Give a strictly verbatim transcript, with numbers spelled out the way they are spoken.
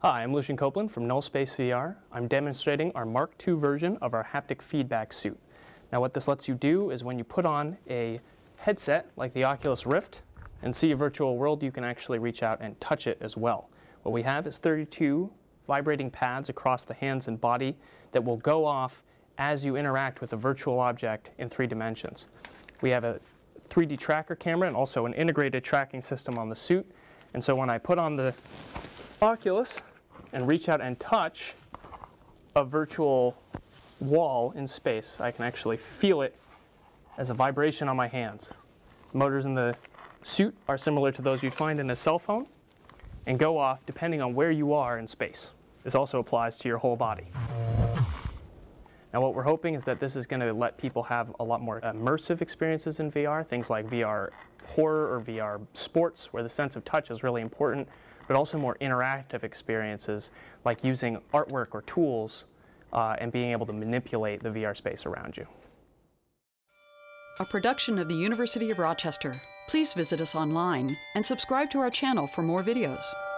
Hi, I'm Lucian Copeland from Null Space V R. I'm demonstrating our Mark two version of our haptic feedback suit. Now what this lets you do is when you put on a headset like the Occulus Rift and see a virtual world, you can actually reach out and touch it as well. What we have is thirty-two vibrating pads across the hands and body that will go off as you interact with a virtual object in three dimensions. We have a three D tracker camera and also an integrated tracking system on the suit. And so when I put on the Oculus and reach out and touch a virtual wall in space, I can actually feel it as a vibration on my hands. The motors in the suit are similar to those you'd find in a cell phone and go off depending on where you are in space. This also applies to your whole body. Now what we're hoping is that this is going to let people have a lot more immersive experiences in V R, things like V R horror or V R sports, where the sense of touch is really important, but also more interactive experiences like using artwork or tools uh, and being able to manipulate the V R space around you. A production of the University of Rochester. Please visit us online and subscribe to our channel for more videos.